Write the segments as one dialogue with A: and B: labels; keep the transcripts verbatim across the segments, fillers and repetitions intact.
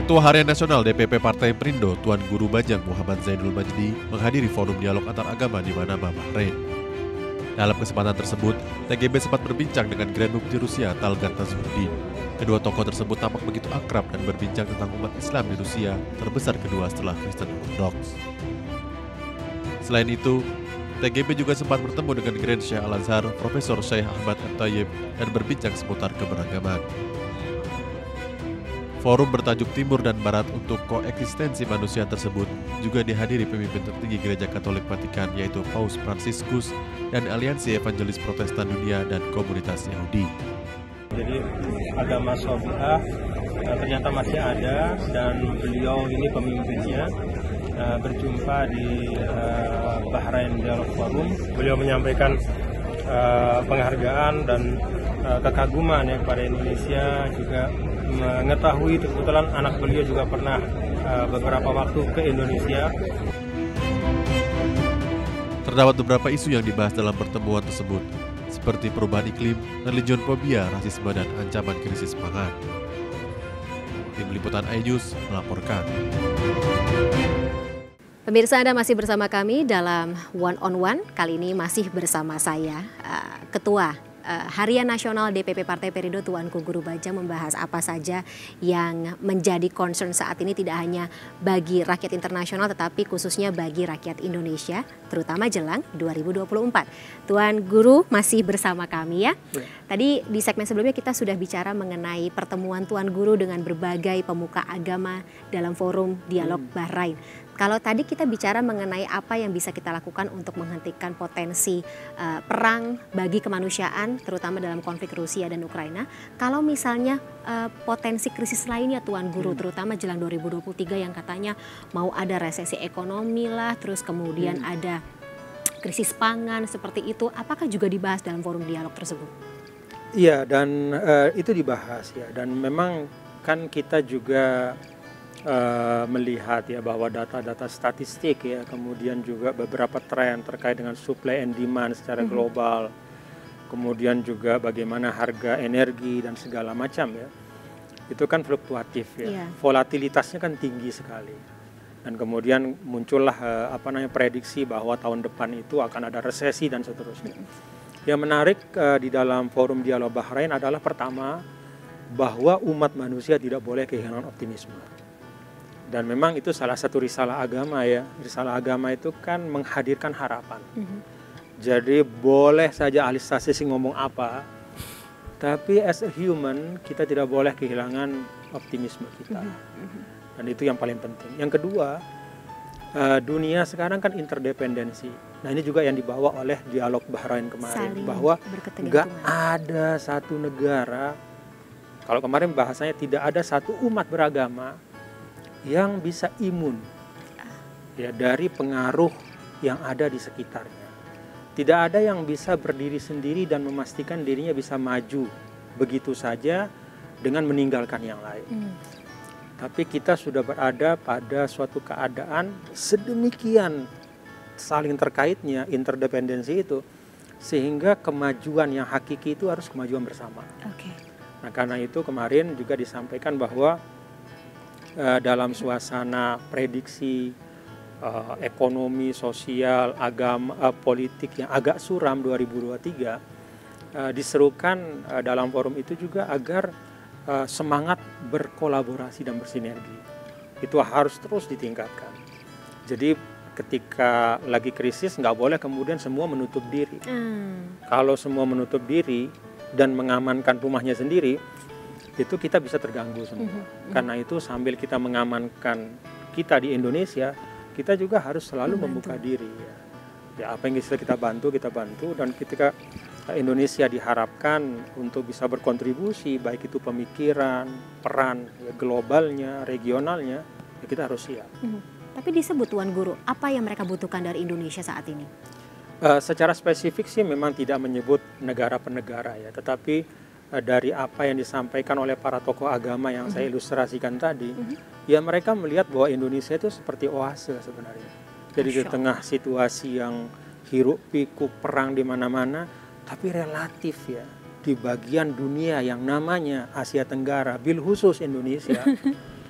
A: Ketua Harian Nasional D P P Partai Perindo, Tuan Guru Bajang Muhammad Zainul Majdi, menghadiri forum dialog antar agama di Manama, Bahrain. Dalam kesempatan tersebut, T G B sempat berbincang dengan Grand Mufti Rusia Talgat Nazarudin. Kedua tokoh tersebut tampak begitu akrab dan berbincang tentang umat Islam di Rusia, terbesar kedua setelah Kristen Ortodoks. Selain itu, T G B juga sempat bertemu dengan Grand Syekh Al-Azhar, Profesor Syekh Ahmad At-Tayyib, dan berbincang seputar keberagaman. Forum bertajuk Timur dan Barat untuk Koeksistensi Manusia tersebut juga dihadiri pemimpin tertinggi Gereja Katolik Vatikan, yaitu Paus Fransiskus dan Aliansi Evangelis Protestan Dunia dan Komunitas Yahudi.
B: Jadi agama Syafi'ah ternyata masih ada, dan beliau ini pemimpinnya berjumpa di Bahrain Dialog Forum. Beliau menyampaikan penghargaan dan kekaguman ya kepada Indonesia, juga mengetahui kebetulan anak beliau juga pernah uh, beberapa waktu ke Indonesia.
A: Terdapat beberapa isu yang dibahas dalam pertemuan tersebut, seperti perubahan iklim, religion fobia, rasisme, dan ancaman krisis pangan. Tim Liputan iNews melaporkan.
C: Pemirsa, Anda masih bersama kami dalam One on One. Kali ini masih bersama saya, uh, Ketua Harian Nasional D P P Partai Perindo Tuanku Guru Bajang, membahas apa saja yang menjadi concern saat ini, tidak hanya bagi rakyat internasional tetapi khususnya bagi rakyat Indonesia, terutama jelang dua ribu dua puluh empat. Tuan Guru masih bersama kami ya. ya. Tadi di segmen sebelumnya kita sudah bicara mengenai pertemuan Tuan Guru dengan berbagai pemuka agama dalam forum dialog hmm. Bahrain. Kalau tadi kita bicara mengenai apa yang bisa kita lakukan untuk menghentikan potensi uh, perang bagi kemanusiaan, terutama dalam konflik Rusia dan Ukraina. Kalau misalnya uh, potensi krisis lainnya Tuan Guru, hmm. terutama jelang dua ribu dua puluh tiga yang katanya mau ada resesi ekonomi lah, terus kemudian hmm. ada krisis pangan seperti itu, apakah juga dibahas dalam forum dialog tersebut?
B: Iya, dan uh, itu dibahas ya, dan memang kan kita juga Uh, melihat ya bahwa data-data statistik ya, kemudian juga beberapa tren terkait dengan supply and demand secara mm-hmm. global, kemudian juga bagaimana harga energi dan segala macam ya, itu kan fluktuatif ya, yeah. volatilitasnya kan tinggi sekali, dan kemudian muncullah uh, apa namanya prediksi bahwa tahun depan itu akan ada resesi dan seterusnya. Mm-hmm. Yang menarik uh, di dalam forum dialog Bahrain adalah pertama bahwa umat manusia tidak boleh kehilangan optimisme. Dan memang itu salah satu risalah agama ya. Risalah agama itu kan menghadirkan harapan. Mm-hmm. Jadi boleh saja ahli statistik ngomong apa, tapi as a human kita tidak boleh kehilangan optimisme kita. Mm-hmm. Dan itu yang paling penting. Yang kedua, uh, dunia sekarang kan interdependensi. Nah ini juga yang dibawa oleh dialog Bahrain kemarin. Saling bahwa nggak ada satu negara, kalau kemarin bahasanya tidak ada satu umat beragama yang bisa imun ya dari pengaruh yang ada di sekitarnya. Tidak ada yang bisa berdiri sendiri dan memastikan dirinya bisa maju begitu saja dengan meninggalkan yang lain. Hmm. Tapi kita sudah berada pada suatu keadaan sedemikian saling terkaitnya, interdependensi itu, sehingga kemajuan yang hakiki itu harus kemajuan bersama. Okay. Nah karena itu kemarin juga disampaikan bahwa Uh, dalam suasana prediksi uh, ekonomi, sosial, agama, uh, politik yang agak suram dua ribu dua puluh tiga, uh, diserukan uh, dalam forum itu juga agar uh, semangat berkolaborasi dan bersinergi itu harus terus ditingkatkan. Jadi ketika lagi krisis nggak boleh kemudian semua menutup diri. Hmm. Kalau semua menutup diri dan mengamankan rumahnya sendiri, itu kita bisa terganggu semua. Mm-hmm. Karena itu sambil kita mengamankan kita di Indonesia, kita juga harus selalu membantu. Membuka diri. Ya. ya apa yang bisa kita bantu, kita bantu. Dan ketika Indonesia diharapkan untuk bisa berkontribusi, baik itu pemikiran, peran ya, globalnya, regionalnya, ya kita harus siap.
C: Mm-hmm. Tapi disebut Tuan Guru, apa yang mereka butuhkan dari Indonesia saat ini?
B: Uh, secara spesifik sih memang tidak menyebut negara per negara ya, tetapi dari apa yang disampaikan oleh para tokoh agama yang mm-hmm. saya ilustrasikan tadi, mm-hmm. ya mereka melihat bahwa Indonesia itu seperti oase sebenarnya. Jadi di tengah situasi yang hiruk pikuk perang di mana-mana, tapi relatif ya di bagian dunia yang namanya Asia Tenggara, bil khusus Indonesia,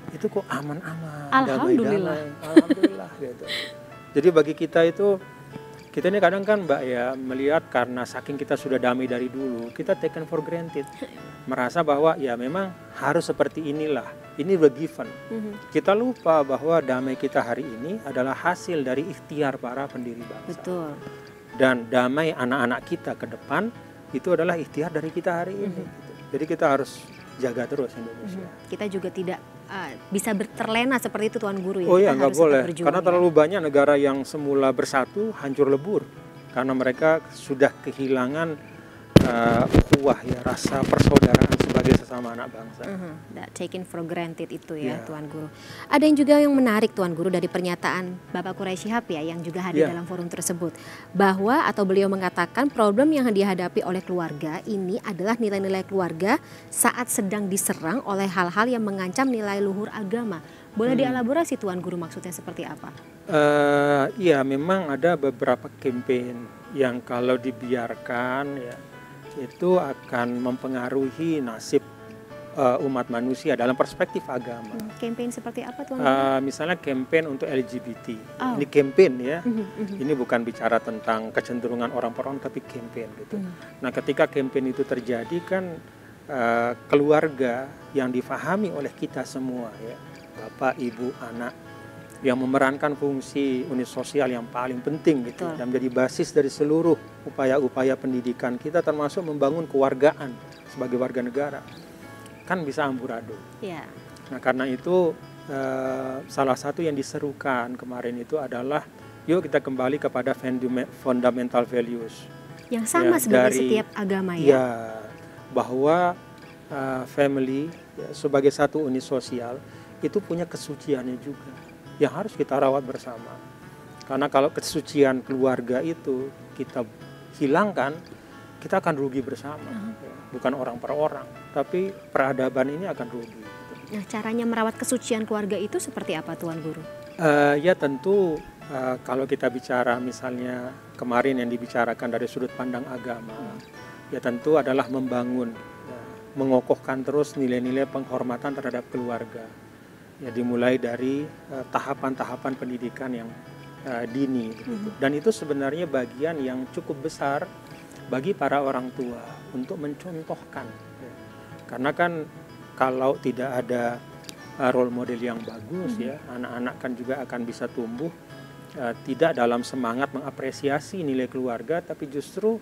B: itu kok aman-aman,
C: Alhamdulillah.
B: damai-damai, alhamdulillah gitu. Jadi bagi kita itu, kita ini kadang kan Mbak ya melihat karena saking kita sudah damai dari dulu, kita taken for granted, merasa bahwa ya memang harus seperti inilah, ini udah given.
C: Mhm.
B: Kita lupa bahwa damai kita hari ini adalah hasil dari ikhtiar para pendiri bangsa.
C: Betul.
B: Dan damai anak-anak kita ke depan itu adalah ikhtiar dari kita hari ini.
C: Mhm.
B: gitu. Jadi kita harus jaga terus Indonesia.
C: Mhm. Kita juga tidak uh, bisa ber- terlena seperti itu Tuan Guru ya.
B: Oh
C: Kita
B: iya, nggak
C: harus tetap
B: boleh.
C: berjuang,
B: Karena
C: ya.
B: terlalu banyak negara yang semula bersatu hancur lebur. Karena mereka sudah kehilangan uh, ukhuwah ya, rasa persaudaraan sebagai sesama anak bangsa.
C: Mhm, that taken for granted itu ya,
B: Ya.
C: Tuan Guru. Ada yang juga yang menarik Tuan Guru dari pernyataan Bapak Quraisy Shihab ya yang juga hadir
B: Ya.
C: dalam forum tersebut, bahwa atau beliau mengatakan problem yang dihadapi oleh keluarga ini adalah nilai-nilai keluarga saat sedang diserang oleh hal-hal yang mengancam nilai luhur agama. Boleh
B: Hmm.
C: dielaborasi Tuan Guru maksudnya seperti apa?
B: Uh, iya, memang ada beberapa campaign yang kalau dibiarkan ya itu akan mempengaruhi nasib uh, umat manusia dalam perspektif agama.
C: Hmm, campaign seperti apa Tuan Guru?
B: Uh, misalnya campaign untuk L G B T.
C: Oh.
B: Ini campaign ya.
C: Mhm, mhm.
B: Ini bukan bicara tentang kecenderungan orang per orang, tapi campaign gitu.
C: Hmm.
B: Nah, ketika campaign itu terjadi kan uh, keluarga yang difahami oleh kita semua ya, bapak, ibu, anak, yang memerankan fungsi unit sosial yang paling penting gitu,
C: Betul.
B: dan menjadi basis dari seluruh upaya-upaya pendidikan kita, termasuk membangun kewargaan sebagai warga negara, kan bisa amburadul.
C: Ya.
B: Nah, karena itu eh, salah satu yang diserukan kemarin itu adalah yuk kita kembali kepada fundame- fundamental values.
C: Yang sama
B: Ya,
C: sebagai
B: dari-
C: setiap agama ya.
B: Ya, bahwa eh, family ya, sebagai satu unit sosial itu punya kesuciannya juga yang harus kita rawat bersama. Karena kalau kesucian keluarga itu kita hilangkan, kita akan rugi bersama. Ya, bukan orang per orang, tapi peradaban ini akan rugi.
C: Nah, caranya merawat kesucian keluarga itu seperti apa Tuan Guru?
B: Eh, ya tentu eh, kalau kita bicara misalnya kemarin yang dibicarakan dari sudut pandang agama, ya tentu adalah membangun, ya, mengokohkan terus nilai-nilai penghormatan terhadap keluarga. Ya, dimulai dari eh, tahapan-tahapan pendidikan yang eh, dini, gitu. Dan itu sebenarnya bagian yang cukup besar bagi para orang tua untuk mencontohkan. Ya. Karena kan kalau tidak ada uh, role model yang bagus, ya, anak-anak kan juga akan bisa tumbuh uh, tidak dalam semangat mengapresiasi nilai keluarga, tapi justru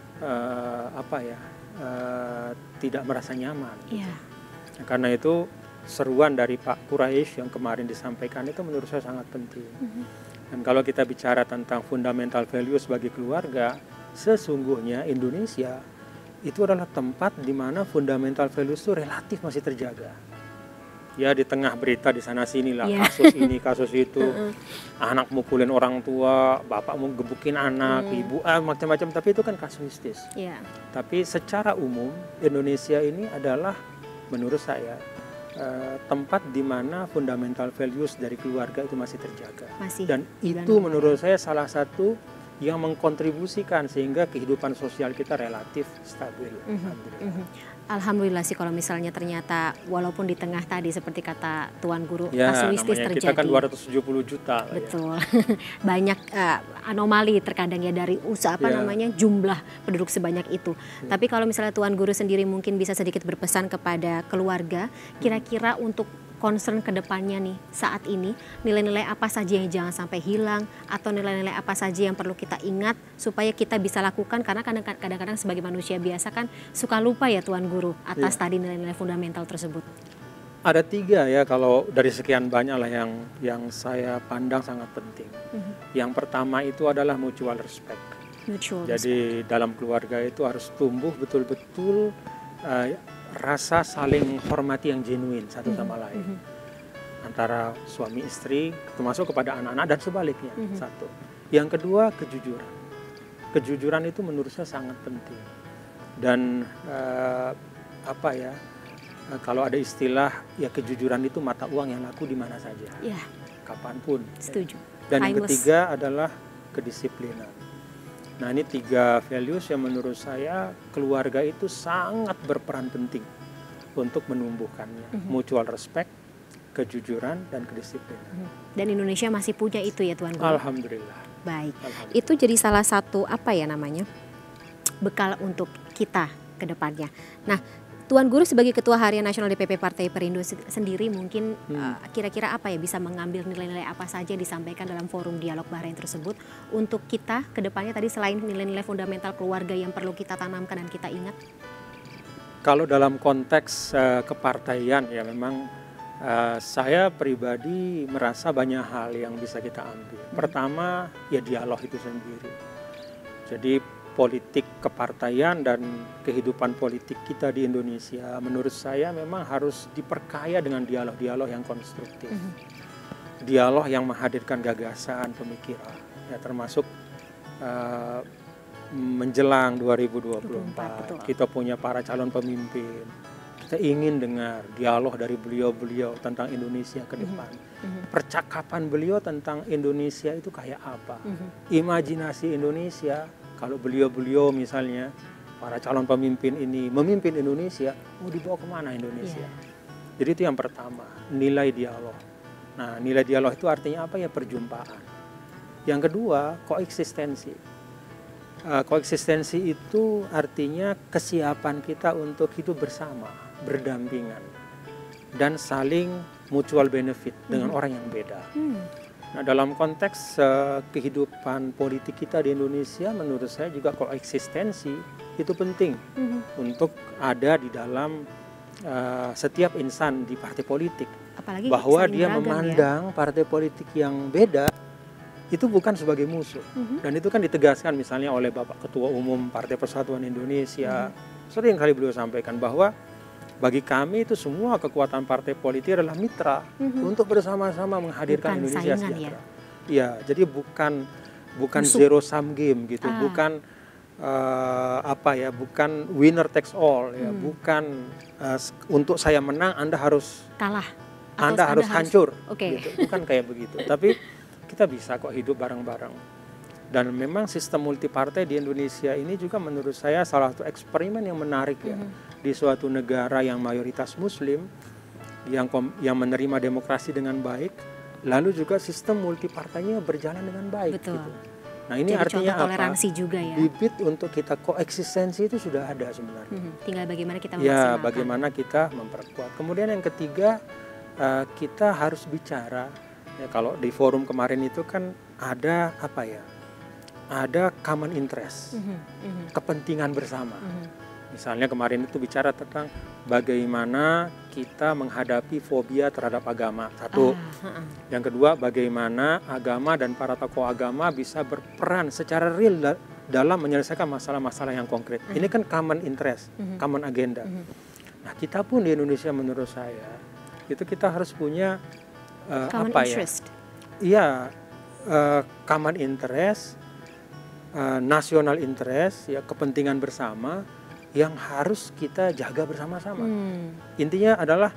B: uh, apa ya uh, tidak merasa nyaman.
C: Iya.
B: Nah, karena itu seruan dari Pak Quraisy yang kemarin disampaikan itu menurut saya sangat penting. Dan kalau kita bicara tentang fundamental value sebagai keluarga, sesungguhnya Indonesia itu adalah tempat di mana fundamental values itu relatif masih terjaga. Ya, di tengah berita di sana sini lah,
C: Yeah.
B: kasus ini, kasus itu, anak mukulin orang tua, bapak mau gebukin anak,
C: Mm.
B: ibu, ah, macam-macam. Tapi itu kan kasuistis.
C: Iya.
B: Tapi secara umum Indonesia ini adalah menurut saya eh, tempat di mana fundamental values dari keluarga itu masih terjaga.
C: Masih.
B: Dan itu
C: dibangun.
B: menurut saya salah satu yang mengkontribusikan sehingga kehidupan sosial kita relatif stabil.
C: Mhm,
B: Alhamdulillah.
C: mhm. Alhamdulillah sih kalau misalnya ternyata walaupun di tengah tadi seperti kata Tuan Guru
B: Ya,
C: kasuistis
B: namanya
C: terjadi.
B: kita kan dua ratus tujuh puluh juta. lah ya.
C: Betul. Banyak eh, anomali terkadang ya dari usaha apa
B: Ya.
C: namanya jumlah penduduk sebanyak itu. Tapi kalau misalnya Tuan Guru sendiri mungkin bisa sedikit berpesan kepada keluarga, kira-kira untuk concern ke depannya nih saat ini, nilai-nilai apa saja yang jangan sampai hilang atau nilai-nilai apa saja yang perlu kita ingat supaya kita bisa lakukan, karena kadang- kadang-kadang sebagai manusia biasa kan suka lupa ya Tuan Guru atas
B: Ya.
C: tadi nilai-nilai fundamental tersebut.
B: Ada tiga ya kalau dari sekian banyak lah yang yang saya pandang sangat penting.
C: Mhm.
B: Yang pertama itu adalah mutual respect.
C: Mutual respect.
B: Jadi dalam keluarga itu harus tumbuh betul-betul eh, rasa saling menghormati yang genuine satu sama lain.
C: Mhm.
B: Antara suami istri termasuk kepada anak-anak dan sebaliknya.
C: Mhm.
B: Satu. Yang kedua kejujuran. Kejujuran itu menurut saya sangat penting. Dan eh, apa ya? eh, kalau ada istilah ya kejujuran itu mata uang yang laku di mana saja,
C: Ya,
B: kapanpun.
C: setuju.
B: Dan yang
C: Timeless.
B: ketiga adalah kedisiplinan. Nah, ini tiga values yang menurut saya keluarga itu sangat berperan penting untuk menumbuhkannya.
C: Mhm.
B: Mutual respect, kejujuran, dan kedisiplinan.
C: Dan Indonesia masih punya itu ya Tuan Guru?
B: Alhamdulillah.
C: Baik,
B: Alhamdulillah.
C: Itu jadi salah satu apa ya namanya bekal untuk kita ke depannya. Nah, Tuan Guru sebagai Ketua Harian Nasional D P P Partai Perindo sendiri mungkin hmm. uh, kira-kira apa ya bisa mengambil nilai-nilai apa saja yang disampaikan dalam forum dialog Bahrain tersebut untuk kita ke depannya tadi selain nilai-nilai fundamental keluarga yang perlu kita tanamkan dan kita ingat?
B: Kalau dalam konteks uh, kepartaian ya memang Uh, saya pribadi merasa banyak hal yang bisa kita ambil. Pertama, ya dialog itu sendiri. Jadi politik kepartaian dan kehidupan politik kita di Indonesia menurut saya memang harus diperkaya dengan dialog-dialog yang konstruktif. Mm-hmm. Dialog yang menghadirkan gagasan, pemikiran, ya termasuk uh, menjelang dua ribu dua puluh empat. Kita punya para calon pemimpin. Kita ingin dengar dialog dari beliau-beliau tentang Indonesia ke depan. Mm-hmm. Percakapan beliau tentang Indonesia itu kayak apa? Mm-hmm. Imajinasi Indonesia, kalau beliau-beliau misalnya, para calon pemimpin ini memimpin Indonesia, mau dibawa kemana Indonesia? Yeah. Jadi itu yang pertama, nilai dialog. Nah, nilai dialog itu artinya apa ya? Perjumpaan. Yang kedua, koeksistensi. Uh, koeksistensi itu artinya kesiapan kita untuk hidup bersama, berdampingan, dan saling mutual benefit dengan hmm. orang yang beda. Hmm. Nah, dalam konteks uh, kehidupan politik kita di Indonesia, menurut saya juga koeksistensi itu penting hmm. untuk ada di dalam uh, setiap insan di partai politik.
C: Apalagi
B: bahwa dia
C: beragam,
B: memandang ya? Partai politik yang beda itu bukan sebagai musuh. Mm-hmm. Dan itu kan ditegaskan misalnya oleh Bapak Ketua Umum Partai Persatuan Indonesia. Mm-hmm. Sering kali beliau sampaikan bahwa bagi kami itu semua kekuatan partai politik adalah mitra mm-hmm. untuk bersama-sama menghadirkan bukan Indonesia sejahtera. Ya, jadi bukan bukan musuh. Zero sum game gitu, ah. bukan uh, apa ya, bukan winner takes all ya, mm. bukan uh, untuk saya menang Anda harus
C: kalah.
B: Anda, anda harus hancur.
C: Okay.
B: Gitu. Bukan kayak begitu. Tapi kita bisa kok hidup bareng-bareng. Dan memang sistem multipartai di Indonesia ini juga menurut saya salah satu eksperimen yang menarik ya. Mm-hmm. Di suatu negara yang mayoritas muslim, yang yang menerima demokrasi dengan baik, lalu juga sistem multipartainya berjalan dengan baik.
C: Betul.
B: Gitu. Nah ini
C: jadi
B: artinya apa?
C: Toleransi juga ya.
B: Bibit untuk kita koeksistensi itu sudah ada sebenarnya.
C: Mm-hmm. Tinggal bagaimana kita
B: memaksimalkan. Ya, bagaimana kita memperkuat. Kemudian yang ketiga, uh, kita harus bicara. Ya, kalau di forum kemarin itu kan ada apa ya? Ada common interest, mm-hmm. Mm-hmm. kepentingan bersama. Mm-hmm. Misalnya kemarin itu bicara tentang bagaimana kita menghadapi fobia terhadap agama. Satu. Ah, uh-uh. Yang kedua, bagaimana agama dan para tokoh agama bisa berperan secara real da- dalam menyelesaikan masalah-masalah yang konkret. Uh-huh. Ini kan common interest, uh-huh. common agenda. Uh-huh. Nah, kita pun di Indonesia menurut saya itu kita harus punya Uh,
C: common
B: apa
C: interest.
B: Ya? Iya, uh, common interest, uh, national interest, ya kepentingan bersama yang harus kita jaga bersama-sama. Hmm. Intinya adalah,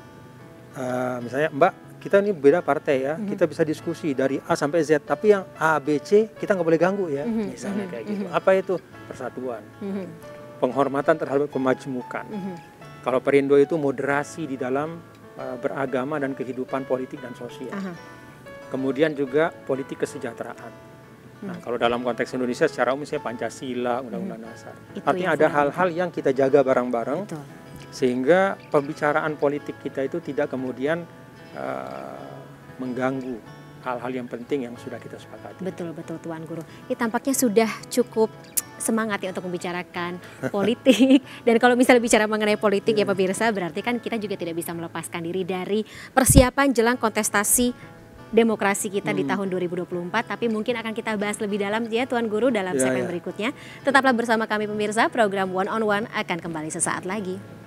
B: uh, misalnya Mbak, kita ini beda partai ya, hmm. kita bisa diskusi dari A sampai Z, tapi yang A, B, C kita nggak boleh ganggu ya, hmm. misalnya hmm. kayak gitu. Hmm. Apa itu? Persatuan, hmm. penghormatan terhadap kemajmukan. Hmm. Kalau Perindo itu moderasi di dalam beragama dan kehidupan politik dan sosial. Aha. Kemudian juga politik kesejahteraan. Hmm. Nah, kalau dalam konteks Indonesia secara umum saya Pancasila, Undang-Undang hmm. Dasar. Itu artinya ada hal-hal yang kita jaga bareng-bareng, betul. Sehingga pembicaraan politik kita itu tidak kemudian uh, mengganggu hal-hal yang penting yang sudah kita sepakati.
C: Betul, betul Tuan Guru. Ini tampaknya sudah cukup semangat ya untuk membicarakan politik. Dan kalau misalnya bicara mengenai politik yeah. ya pemirsa, berarti kan kita juga tidak bisa melepaskan diri dari persiapan jelang kontestasi demokrasi kita hmm. di tahun dua ribu dua puluh empat. Tapi mungkin akan kita bahas lebih dalam ya Tuan Guru dalam yeah, segmen yeah. berikutnya. Tetaplah bersama kami pemirsa, program One on One akan kembali sesaat lagi.